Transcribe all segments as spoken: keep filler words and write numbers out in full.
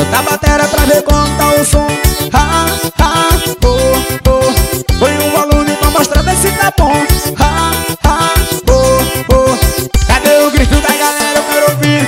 solta a bateria pra ver como tá o som. Ha, ha, oh, oh. Põe um volume pra mostrar ver se tá bom. Ha, ha, oh, oh. Cadê o grito da galera? Eu quero ouvir.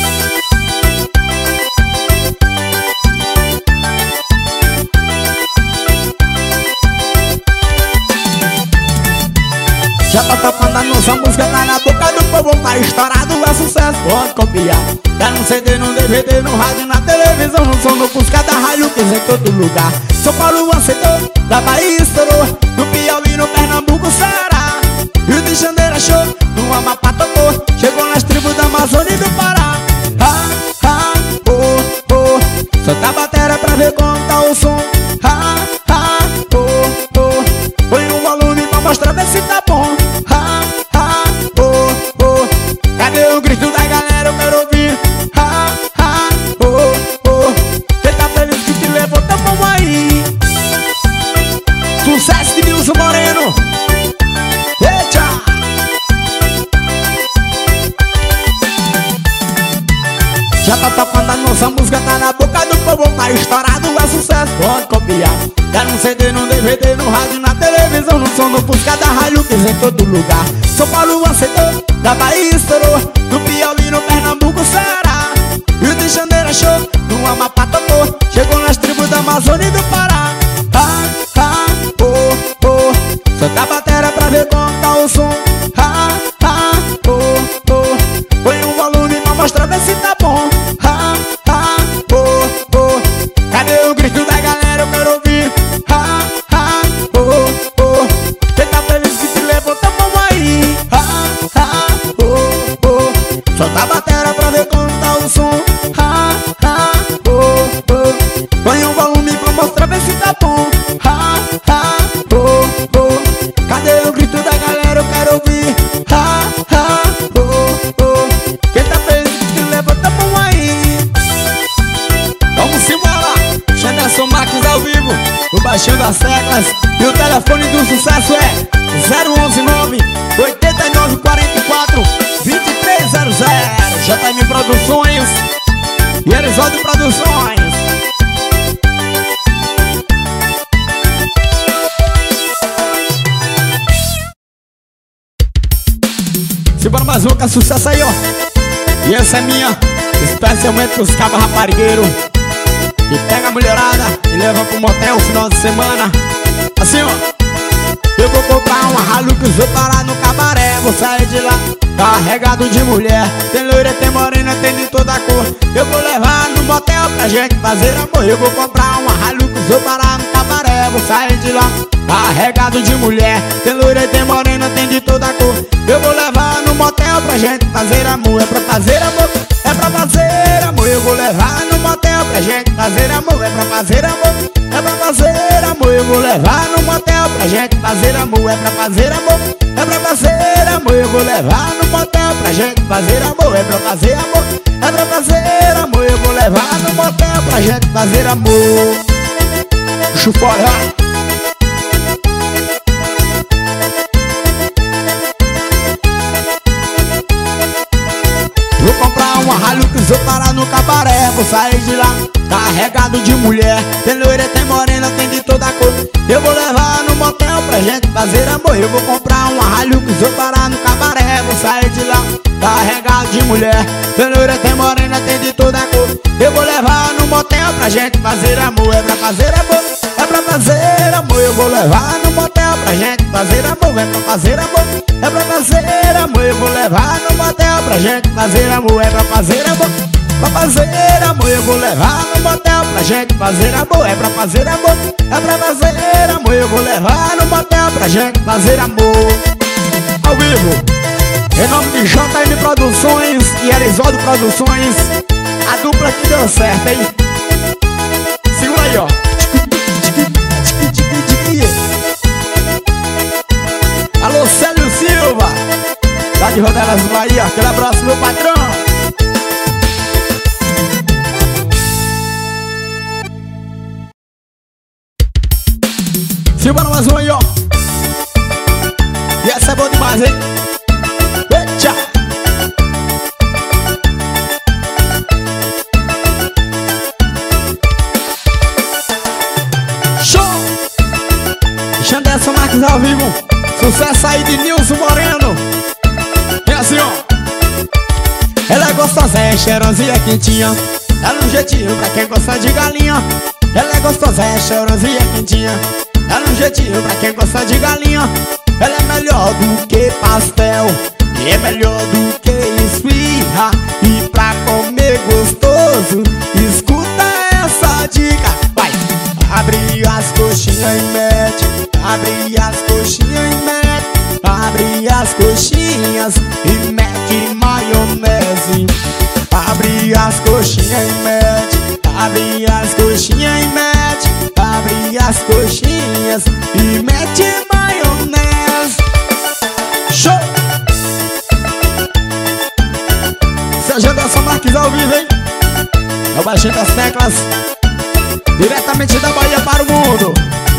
Já tá tocando a nossa música, tá na boca do povo, tá estourado, é sucesso, pode copiar. Tá no C D, no D V D, no rádio, na televisão, no som, no busca da rádio, que em todo lugar. São Paulo aceitou, da Bahia estourou, no Piauí, no Pernambuco, Ceará. Rio de Janeiro achou, no Amapá tocou, chegou nas tribos da Amazônia e do Pará. Ha, ha, oh, oh, solta a bateria pra ver como tá o som. Ha, ha, oh, oh, põe um volume pra mostrar ver se tá bom. Ha, ha, oh, oh, cadê o grito da galera? Eu quero ouvir. Ha, ha, oh, oh, quem tá feliz que te levou, tá bom aí. Sucesso de Nilson Moreno. Eita! Já tá tocando a nossa música, tá na boca do povo, tá estourado, é sucesso, pode copiar. Tá no C D, no D V D, no rádio, na televisão, no som, no busca da rádio, que em todo lugar. São Paulo aceitou, da Bahia estourou, no Piauí, no Pernambuco, Ceará. Rio de Janeiro achou, no Amapá tocou, chegou nas tribos da Amazônia e do Pará. Ha, ha, oh, oh, solta a bateria pra ver como tá o som. Ha, ha, oh, oh, põe um volume pra mostrar ver se tá bom. Ha, ha, oh, oh, cadê o grito da galera? Eu quero ouvir. Ha, ha, oh, oh, quem tá feliz que te levou, tá bom aí. Ha, ha, oh, oh, solta a bateria pra ver como tá o som. Ha, ha, oh, oh, põe um volume pra mostrar ver se tá bom. Ha, ha, oh, oh, cadê o grito da galera? Eu quero ouvir. Ha, ha, oh, oh, quem tá feliz que te levou, tá bom aí. Vamos embora. Xanderson Marques ao vivo, o baixinho das teclas. E o telefone do sucesso é zero onze nove, oito nove quatro quatro, dois três zero zero. J M Produções e Erisódio Produções. Simbora mais um, que é sucesso aí, ó. E essa é minha, especialmente pros cabos raparigueiros que pega a mulherada e leva pro motel no final de semana. Assim, ó. Eu vou comprar uma Hilux, vou parar no cabaré, vou sair de lá carregado de mulher. Tem loira, tem morena, tem de toda cor. Eu vou levar no motel pra gente fazer amor. Eu vou comprar uma Hilux, vou parar no cabaré, vou sair de lá carregado de mulher. Tem loira, tem morena, tem de toda cor. Eu vou levar no motel pra gente fazer amor. É pra fazer amor, é pra fazer amor. Eu vou levar no motel pra gente fazer amor. É pra fazer amor, é pra fazer amor. Eu vou levar no motel pra gente fazer amor. É pra fazer amor, é pra fazer amor. Eu vou levar no motel pra gente fazer amor. É pra fazer amor, é pra fazer amor. Eu vou levar no motel pra gente fazer amor. Chufora. Vou comprar uma Hilux, vou parar no cabaré, vou sair de lá carregado de mulher. Tem loira, tem morena, tem de toda cor. Eu vou levar no motel pra gente fazer amor. Eu vou comprar uma Hilux, vou parar no cabaré, vou sair de lá carregado de mulher. Tem loira, tem morena, tem de toda cor. Eu vou levar no motel pra gente fazer amor. É pra fazer amor, é pra fazer amor. Eu vou levar no motel pra gente fazer amor. É pra fazer amor, é pra fazer amor. Eu vou levar no motel pra gente fazer amor. É pra fazer amor, pra fazer amor. Eu vou levar no motel pra gente fazer amor. É pra fazer amor, é pra fazer amor. Eu vou levar no motel pra gente fazer amor. Ao vivo, em nome de J M Produções e Erisódio Produções, a dupla que deu certo, hein? Segura aí, ó. Alô, Célio Silva, lá de Rodelas, Bahia. Aquele abraço, meu patrão. Silva, mais um aí, ó. E essa é boa demais, hein? Eita! é cheirosa e é quentinha. Dá um jeitinho pra quem gosta de galinha. Ela é gostosa, é cheirosa e é quentinha. Dá um jeitinho pra quem gosta de galinha. Ela é melhor do que pastel e é melhor do que esfirra. E pra comer gostoso, escuta essa dica. Vai! Abre as coxinhas e mete. Abre as coxinhas e mete. Abre as coxinhas e mete maionese. Abre as coxinhas e mete. Abre as coxinhas e mete. Abre as coxinhas e mete maionese. Show! Seu Anderson Marques ao vivo, hein? É o baixinho das teclas, diretamente da Bahia para o mundo.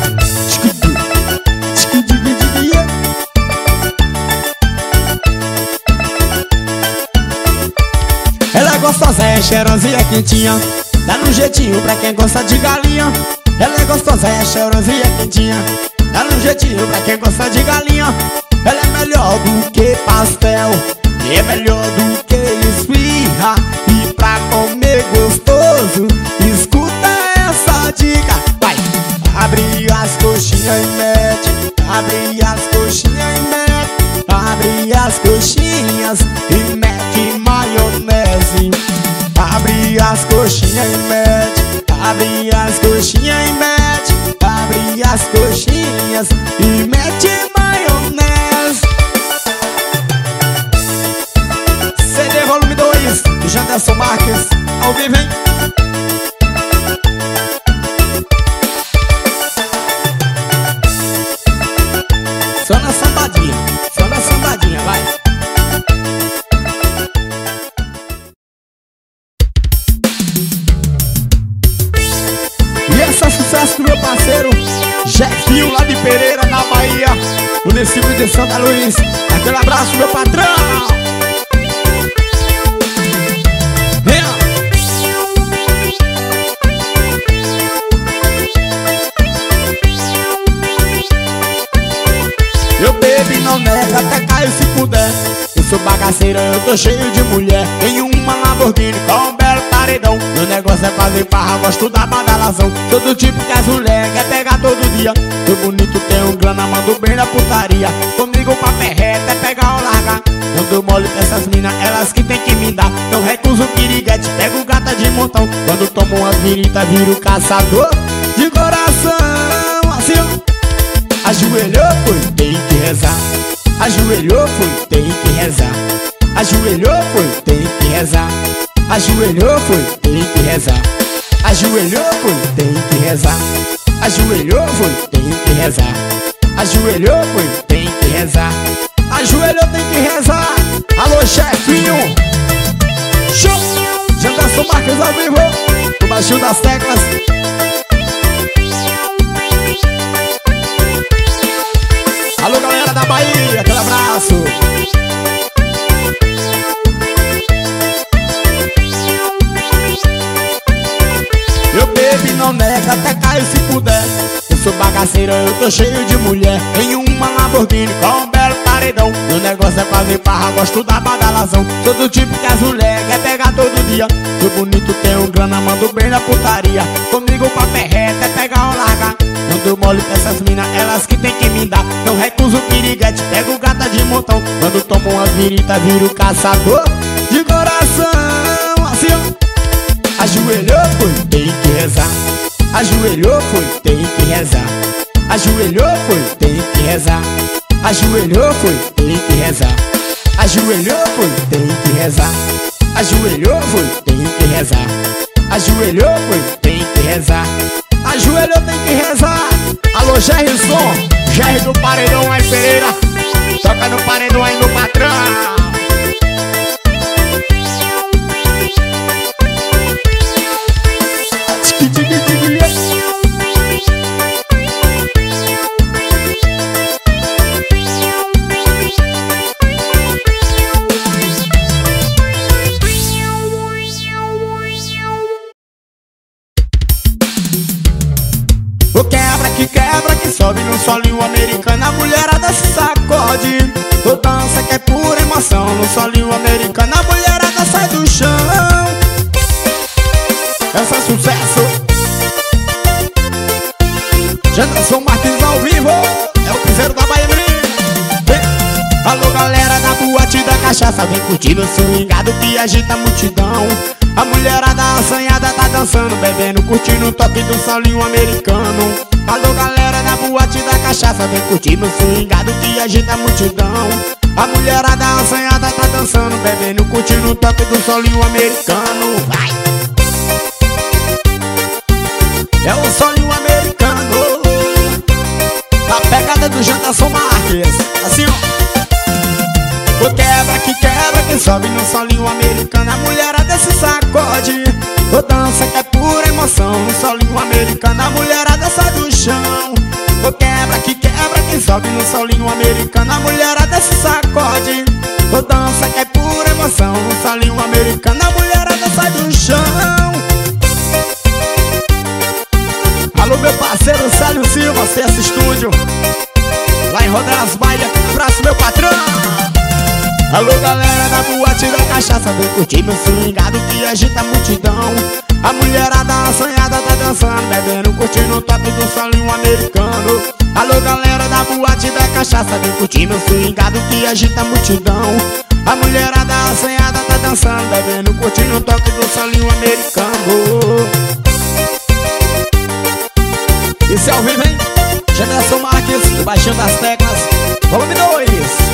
Ela é gostosa, é cheirosa e é quentinha. Dá um jeitinho pra quem gosta de galinha. Ela é gostosa, é cheirosa e é quentinha. Dá um jeitinho pra quem gosta de galinha. Ela é melhor do que pastel e é melhor do que esfirra. E pra comer gostoso, escuta essa dica. Vai! Abre as coxinhas e mete. Abre as coxinhas e mete. Abre as coxinhas e mete maionese. Abre as coxinhas e mete. Abre as coxinhas e mete. Abre as coxinhas e mete maionese. C D volume dois do Janderson Marques ao vivo, hein? Só na sambadinha, só na sambadinha, vai. E esse é sucesso do meu parceiro Jefinho lá de Pereira, na Bahia, município de Santa Luz. Aquele abraço, meu patrão. Eu bebo e não nega, até caio se puder. Eu sou bagaceira, eu tô cheio de mulher. Tenho uma Lamborghini com um belo paredão. Meu negócio é fazer farra, gosto da badalação. Sou do tipo que as mulher quer pegar todo dia. Tô bonito, tenho grana, mando bem na putaria. Comigo o papo é reto, é pegar ou largar. Não dou mole pra essas minas, elas que tem que me dar. Não recuso o piriguete, pego gata de montão. Quando tomo uma virita, viro caçador de coração. Assim, ó. Ajoelhou, foi, tem que rezar. Ajoelhou, foi, tem que rezar. Ajoelhou, foi, tem que rezar. Ajoelhou, foi, tem que rezar. Ajoelhou, foi, tem que rezar. Ajoelhou, foi, tem que rezar. Ajoelhou, foi, tem que rezar. Ajoelhou, tem que rezar. Alô, chefinho. Show! Janderson Marques ao vivo, o baixinho das teclas. Alô, galera da Bahia, aquele abraço. Eu bebo e não nega, até caio se puder. Eu sou bagaceira, eu tô cheio de mulher. Tenho uma Lamborghini com um belo paredão. Meu negócio é fazer farra, gosto da badalação. Sou do tipo que as mulher quer pegar todo dia. Sou bonito, tenho grana, mando bem na putaria. Comigo o papo é reto, é pegar ou largar. Não dou mole pra essas minas, elas que tem que me dar. Não recuso o piriguete, pego gata de montão. Quando tomo uma virita, viro caçador de coração. Assim, ó. Ajoelhou, foi, tem que rezar. Ajoelhou, foi, tem que rezar. Ajoelhou, foi, tem que rezar. Ajoelhou, foi, tem que rezar. Ajoelhou, foi, tem que rezar. Ajoelhou, foi, tem que rezar. Ajoelhou, foi, tem que rezar. Ajoelhou, tem que rezar. Alô, Gerson, Gerry do Paredão aí, Pereira. Toca no paredão aí, meu patrão. O quebra que quebra, que sobe no solinho americano, a mulherada se sacode. O dança que é pura emoção, no solinho americano, a mulherada sai do chão. sucesso é sucesso. Janderson Marques ao vivo, é o piseiro da Bahia, menino. Alô galera da boate da cachaça, vem curtir meu swingado que agita a multidão. A mulherada assanhada tá dançando, bebendo, curtindo o toque do solinho americano. Alô galera da boate da cachaça, vem curtir meu swingado que agita a multidão. A mulherada assanhada tá dançando, bebendo, curtindo o toque do solinho americano. Vai! É o solinho americano, a pegada do Janderson Marques. Assim ó. O quebra que quebra, que sobe no solinho americano. A mulherada se sacode, o dança que é pura emoção. No solinho americano a mulherada sai do chão. O quebra que quebra, que sobe no solinho americano. A mulherada se sacode, o dança que é pura emoção. No solinho americano a mulherada sai do chão. Alô meu parceiro Célio Silva, C S Estúdio, lá em Rodelas das Bahia. Abraço meu patrão. Alô galera da boate da cachaça, vem curtir meu swingado que agita a multidão. A mulherada assanhada tá dançando, bebendo, curtindo o toque do solinho americano. Alô galera da boate da cachaça, vem curtir meu swingado que agita a multidão. A mulherada assanhada tá dançando, bebendo, curtindo o toque do solinho americano. Isso é ao vivo, hein? Janderson Marques, baixinho das teclas, volume dois.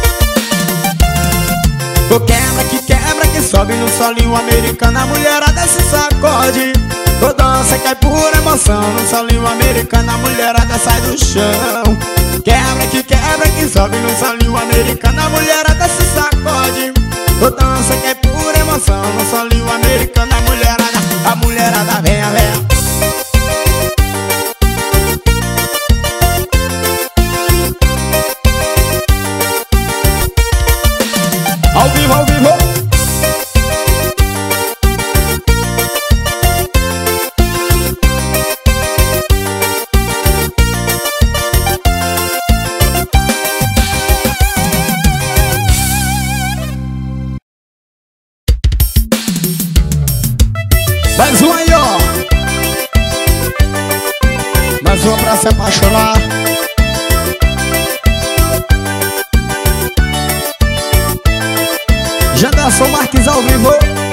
O quebra que quebra, que sobe no solinho americano. A mulherada se sacode, o dança que é pura emoção. No solinho americano a mulherada sai do chão. Quebra que quebra, que sobe no solinho americano. A mulherada se sacode, o dança que é pura emoção. No solinho americano a mulherada, a mulherada vem, vem. Ao vivo, ao vivo. Mais um aí, ó. Mais uma pra se apaixonar. Janderson Marques ao vivo.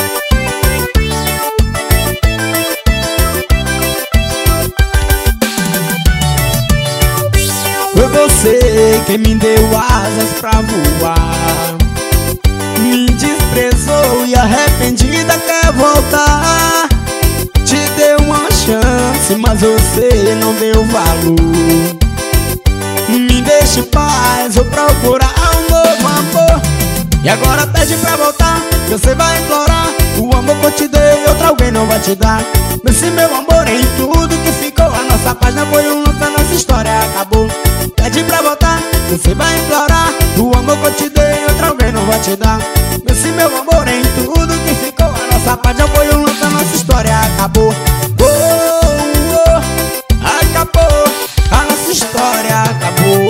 Foi você quem me deu asas pra voar, me desprezou e arrependida quer voltar. Te deu uma chance, mas você não deu valor. Me deixe em paz, vou procurar um novo amor. E agora pede pra voltar, você vai implorar. O amor que eu te dei, outro alguém não vai te dar. Mas se meu amor é em tudo que ficou, a nossa página foi um lance, a nossa história acabou. Pede pra voltar, você vai implorar. O amor que eu te dei, outro alguém não vai te dar. Mas se meu amor é em tudo que ficou, a nossa página foi um lance, a nossa história acabou. Oh, oh, acabou, a nossa história acabou.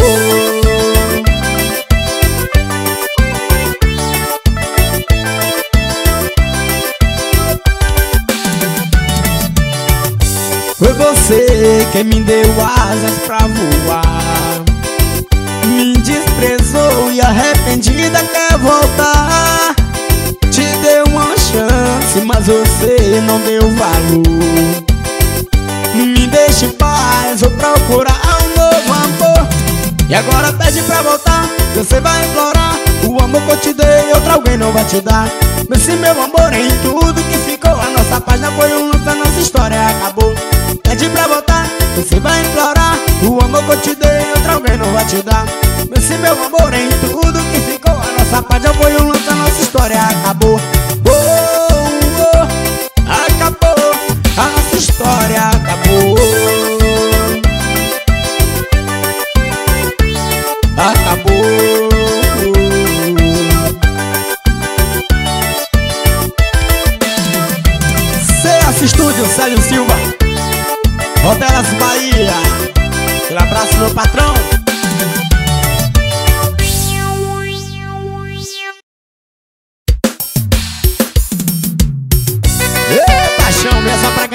Foi você quem me deu asas pra voar, me desprezou e arrependida quer voltar. Te deu uma chance, mas você não deu valor. Me deixe em paz, vou procurar um novo amor. E agora pede pra voltar, você vai implorar. O amor que eu te dei, outro alguém não vai te dar. Mas se meu amor é em tudo que ficou, a nossa página foi um lance, a nossa história acabou. Pede pra voltar, você vai implorar. O amor que eu te dei, outro alguém não vai te dar. Mas se meu amor é em tudo que ficou, a nossa página foi um lance, a nossa história acabou. Oh, oh, acabou, a nossa história acabou. Acabou. C S Estúdio, Célio Silva, Rodelas Bahia. Um abraço meu patrão. Ei, paixão, mesa pra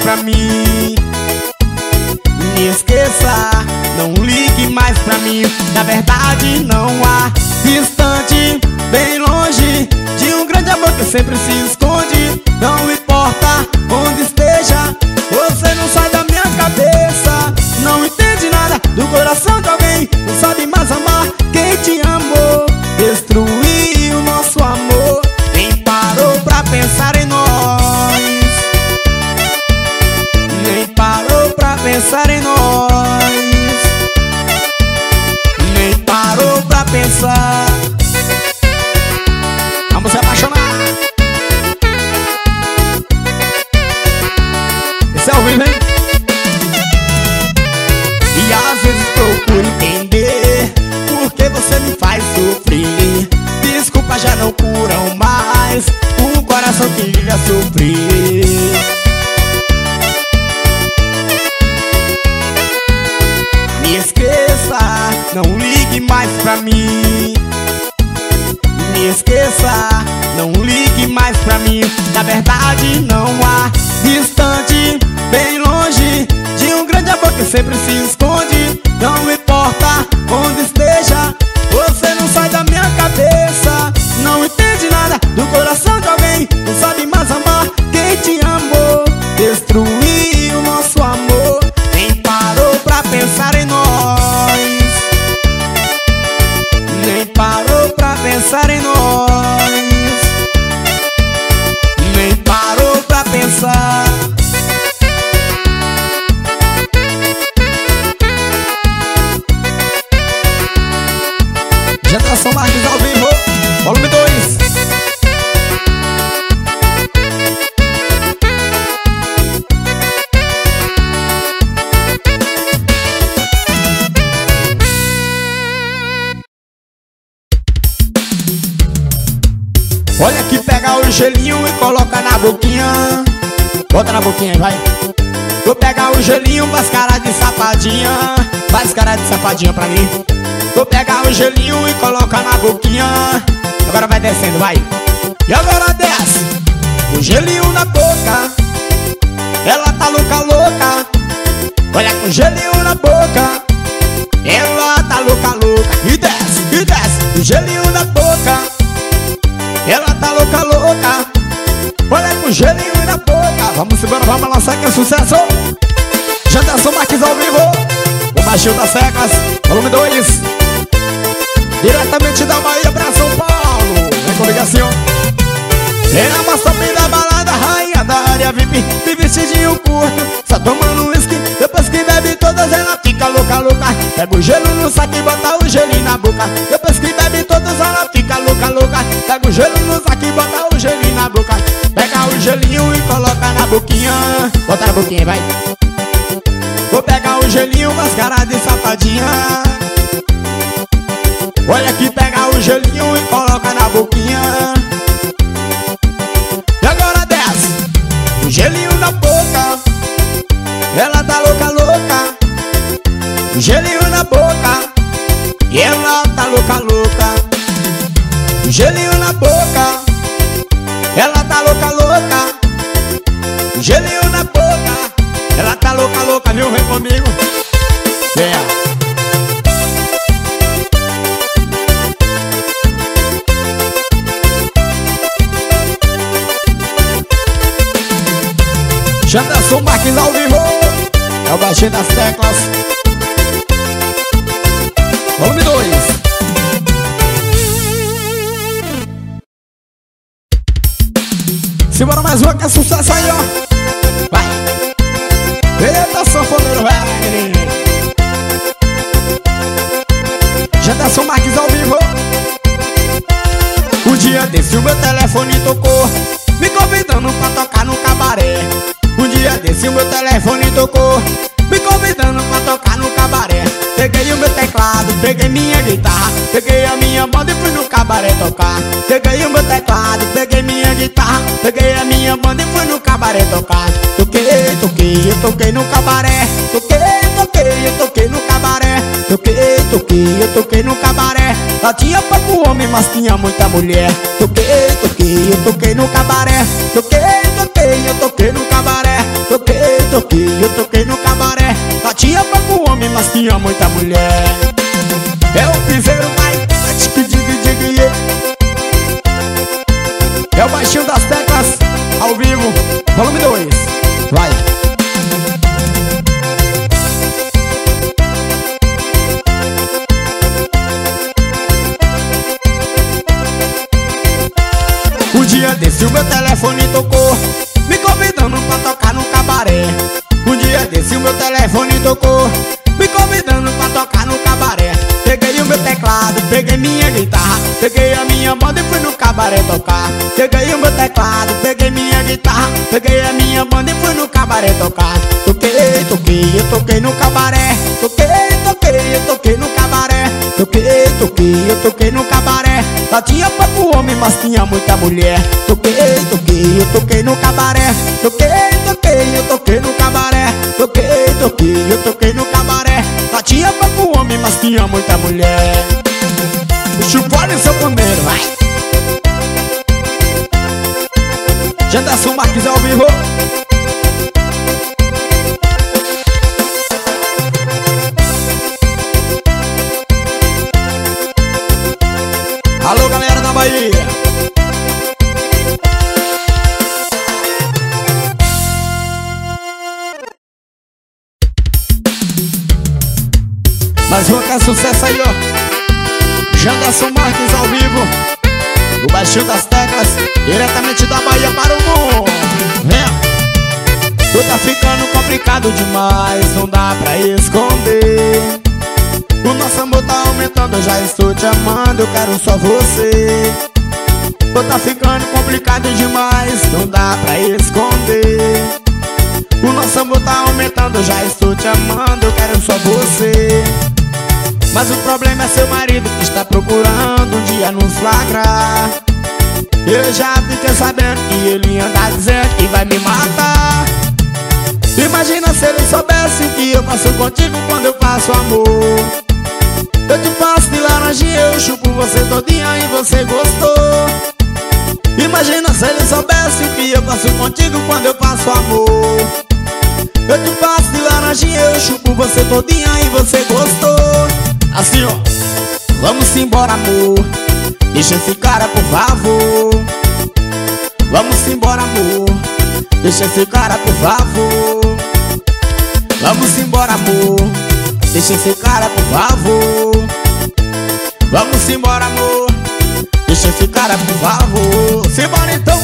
pra mim. Me esqueça, não ligue mais pra mim. Na verdade não há distante, bem longe de um grande amor que sempre se esconde. Não importa onde esteja, você não sai da minha cabeça. Não entende nada do coração de alguém, não sabe mais amar quem te amou. Destruiu nosso amor, nem parou pra pensar em nós. Nem parou pra pensar em nós. Nem parou pra pensar. Vamos se apaixonar. Esse é o vivo, hein? E às vezes procuro entender por que você me faz sofrer. Desculpa já não curam mais um coração que vive a sofrer. Me esqueça, não ligue mais pra mim. Me esqueça, não ligue mais pra mim. Na verdade não há distante, bem longe de um grande amor que sempre se esconde. Não importa onde esteja, você não sai da minha cabeça. Não entende nada do coração de alguém, não sabe mais amar quem te amou. Destruiu nosso amor, nem parou pra pensar em nós. Nem parou pra pensar em nós. Nem parou pra pensar. Geração Marques ao vivo, volume dois. Olha que pega o gelinho e coloca na boquinha. Bota na boquinha aí, vai. Vou pegar o gelinho, faz cara de safadinha. Faz cara de safadinha pra mim. Vou pegar o gelinho e coloca na boquinha. Agora vai descendo, vai. E agora desce. O gelinho na boca. Ela tá louca, louca. Olha com o gelinho na boca. Ela tá louca, louca. E desce, e desce. O gelinho na boca. Ela tá louca, louca. Olha com o gelinho na boca. Vamos embora, vamos lançar que é sucesso. Janderson Marques ao vivo, o baixinho das teclas, volume dois. Diretamente da Bahia pra São Paulo. Vem com ligação. É a moça da balada, rainha da área V I P, me vestidinho curto, só tomando whisky. Depois que bebe todas ela fica louca, louca. Pega o gelo no saco e bota o gelinho na boca. Depois que bebe todas ela fica louca, louca. Pega o gelo no saco e bota o gelinho na boca. Pega o gelinho e coloca na boquinha. Bota na boquinha, vai. Vou pegar o gelinho, mas cara de safadinha. Olha aqui, pega o gelinho e coloca na boquinha. E agora desce. O gelinho na boca. Ela tá louca, louca. O gelinho na boca. E ela tá louca, louca. O gelinho na boca. Ela tá louca, louca. O gelinho na boca. Ela tá louca, louca, viu? Vem comigo. Yeah. Janderson Marques ao vivo, é o baixinho das teclas, volume dois. Simbora mais uma que é sucesso aí, ó. Vai. Eita, sanfoneiro, velho. Janderson Marques ao vivo. Um dia desse o meu telefone tocou, me convidando pra tocar no cabaré. Um dia desse o meu telefone tocou, me convidando pra tocar no cabaré. Peguei o meu teclado, peguei minha guitarra, peguei a minha banda e fui no cabaré tocar. Peguei o meu teclado, peguei minha guitarra, peguei a minha banda e fui no cabaré tocar. Toquei, toquei, eu toquei no cabaré. Toquei, toquei, eu toquei no cabaré. Toquei, toquei, eu toquei no cabaré. Lá tinha pouco homem, mas tinha muita mulher. Toquei, toquei, eu toquei no cabaré. Toquei, toquei, eu toquei no cabaré. Toquei, muita mulher. É o piseiro vai, dig dig dig yeah. É o baixinho das teclas, ao vivo, volume dois. Vai. Um dia desse o meu telefone tocou, me convidando pra tocar no cabaré. Um dia desse o meu telefone tocou, me convidando pra tocar no cabaré. Peguei o meu teclado, peguei minha guitarra, peguei a minha banda e fui no cabaré tocar. Peguei o meu teclado, peguei minha guitarra, peguei a minha banda e fui no cabaré tocar. Toquei, toquei, eu toquei no cabaré. Toquei, toquei, eu toquei no cabaré. Toquei, toquei, eu toquei no cabaré. Só tinha pouco homem, mas tinha muita mulher. Toquei, toquei, eu toquei no cabaré. Toquei, toquei, eu toquei no cabaré. Toquei, toquei, eu toquei no cabaré. Só tinha pouco homem, mas tinha muita mulher. Puxa o fone, seu pandeiro, vai. Janderson Marques ao vivo. Alô, galera da Bahia. Mais uma que é sucesso aí, ó. Janderson Marques ao vivo, o baixinho das teclas, diretamente da Bahia para o mundo. Vem. Tu tá ficando complicado demais, não dá pra esconder. O nosso amor tá aumentando, eu já estou te amando, eu quero só você. Tu tá ficando complicado demais, não dá pra esconder. O nosso amor tá aumentando, eu já estou te amando, eu quero só você. Mas o problema é seu marido que está procurando um dia nos flagrar. Eu já fiquei sabendo que ele anda dizendo que vai me matar. Imagina se ele soubesse o que eu faço contigo quando eu faço amor. Eu te passo de laranjinha, eu chupo você todinha e você gostou. Imagina se ele soubesse o que eu faço contigo quando eu faço amor. Eu te passo de laranjinha, eu chupo você todinha e você gostou. Assim, ó. Vamos embora, amor. Deixa esse cara, por favor. Vamos embora, amor. Deixa esse cara, por favor. Vamos embora, amor. Deixa esse cara, por favor. Vamos embora, amor. Deixa esse cara, por favor. Simbora então.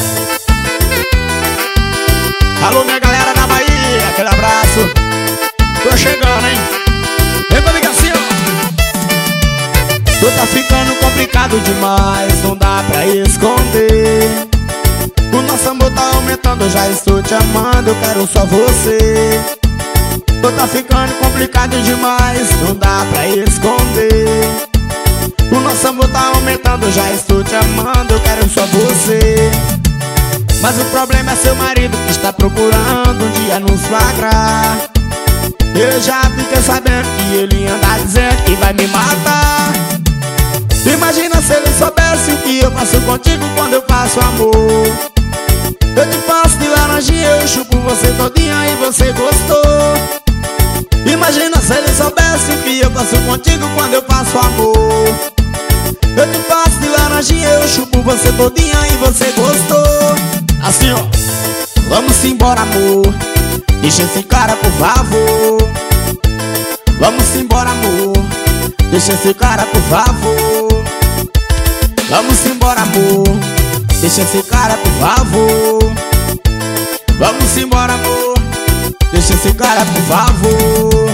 Alô, minha galera da Bahia, aquele abraço. Tô chegando, hein. Vem comigo assim, ó. Tu tá ficando complicado demais, não dá pra esconder. O nosso amor tá aumentando, eu já estou te amando, eu quero só você. Tu tá ficando complicado demais, não dá pra esconder. O nosso amor tá aumentando, eu já estou te amando, eu quero só você. Mas o problema é seu marido que está procurando um dia nos flagrar. Eu já fiquei sabendo que ele anda dizendo que vai me matar. Imagina se ele soubesse o que eu faço contigo quando eu faço amor. Eu te passo de laranjinha, eu chupo você todinha e você gostou. Imagina se ele soubesse o que eu faço contigo quando eu faço amor. Eu te passo de laranjinha, eu chupo você todinha e você gostou. Assim, ó. Vamos embora, amor. Deixa esse cara, por favor. Vamos embora, amor. Deixa esse cara, por favor. Vamos embora, amor. Deixa esse cara, por favor. Vamos embora, amor. Deixa esse cara, por favor.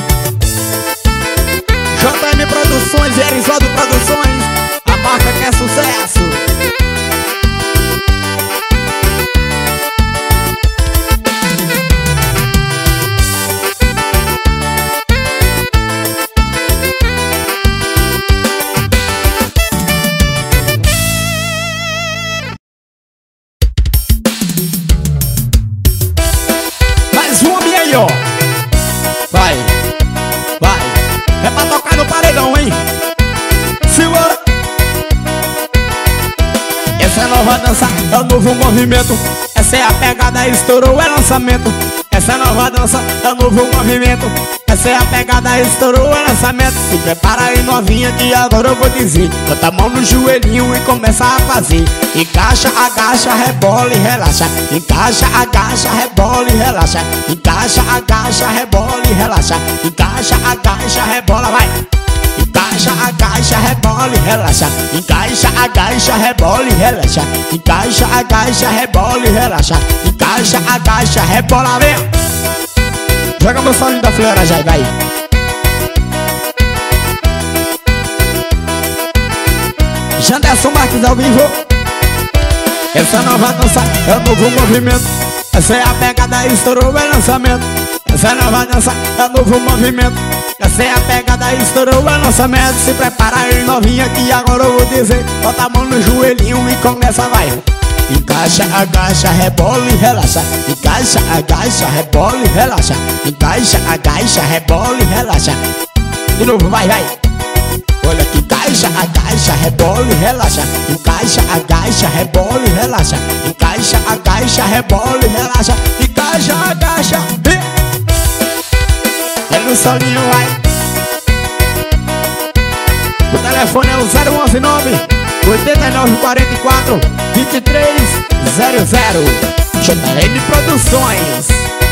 J M Produções e Erivaldo Produções, a marca que é sucesso. Ó. Vai, vai. É pra tocar no paredão, hein? Simbora. Essa é a nova dança, é o novo movimento. Essa é a pegada, estourou, é lançamento. Essa nova dança é um novo movimento. Essa é a pegada, estourou o lançamento. Se prepara aí novinha que agora eu vou dizer. Bota a mão no joelhinho e começa a fazer. Encaixa, agacha, rebola e relaxa. Encaixa, agacha, rebola e relaxa. Encaixa, agacha, rebola e relaxa. Encaixa, agacha, rebola, vai. Encaixa, agacha, rebola e relaxa. Encaixa, agacha, rebola e relaxa. Encaixa, agacha, rebola e relaxa. Encaixa, agacha, rebola, vem. Joga meu solinho da flora, já vai. Janderson Marques ao vivo. Essa nova dança é um novo movimento. Essa é a pegada, estourou o lançamento. Essa nova dança é um novo movimento. Essa é a pegada, estourou o lançamento. Se prepara aí novinha que agora eu vou dizer. Bota a mão no joelhinho e começa, vai. Encaixa, agacha, rebola e relaxa. Encaixa, agacha, rebola e relaxa. Encaixa, agacha, rebola e relaxa. De novo, vai, vai. Olha que encaixa, agacha, rebola e relaxa. Encaixa, agacha, rebola e relaxa. Encaixa, agacha, rebola e relaxa. Encaixa, agacha. É no solinho, vai. O telefone é o zero um nove, oito nove quatro quatro, dois três zero zero. J M Produções.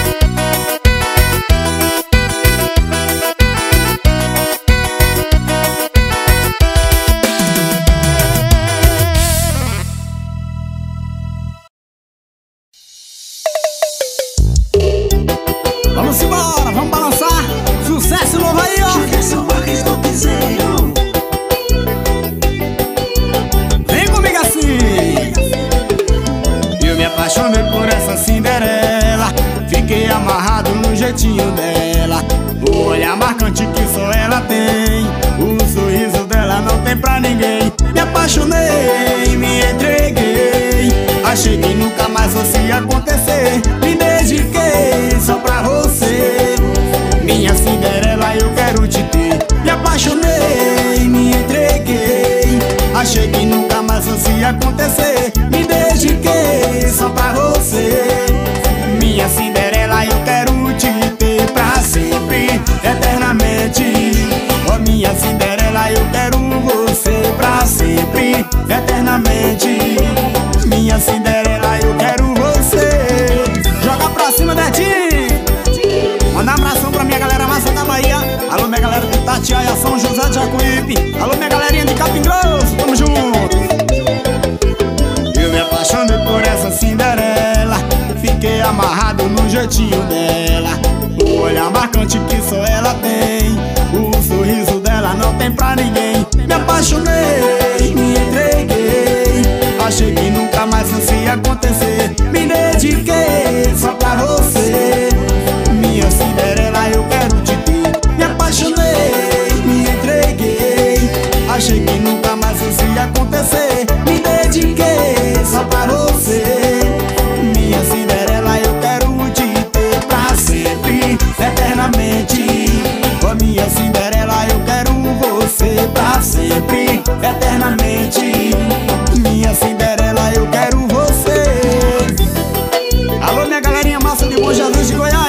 Vamos embora, vamos balançar. Sucesso novo aí, ó. Janderson Marques do Piseiro. Vem comigo assim. Eu me apaixonei por essa Cinderela. Fiquei amarrado no jeitinho dela. O olhar marcante que só ela tem. O sorriso dela não tem pra ninguém. Me apaixonei, me entreguei. Achei que nunca mais fosse acontecer. Me dediquei só pra você. Minha Cinderela, eu quero te ter. Me apaixonei, me entreguei. Achei que nunca mais fosse acontecer. Me dediquei só pra você. Minha Cinderela, eu quero te ter pra sempre, eternamente. Oh, minha Cinderela, eu quero você pra sempre, eternamente. Minha Cinderela, eu quero você. Joga pra cima, Betinho. Manda um abração pra minha galera massa da Bahia. Alô, minha galera de Itatiaia, São José de Jacuípe. Alô, minha galerinha de Capim Grosso, tamo junto. Eu me apaixonei por essa Cinderela. Fiquei amarrado no jeitinho dela. O olhar marcante que só ela tem. O sorriso dela não tem pra ninguém. Me apaixonei, me entreguei. Achei que nunca mais fosse acontecer. Me dediquei só pra você. Minha Cinderela, eu quero te ter. Me apaixonei, me entreguei. Achei que nunca mais fosse acontecer. Me dediquei só pra você. Minha Cinderela, eu quero te ter pra sempre, eternamente. Oh, minha Cinderela, eu quero você pra sempre, eternamente. Minha Cinderela, eu quero você. Alô, minha galerinha massa de Bom Jesus de Goiás.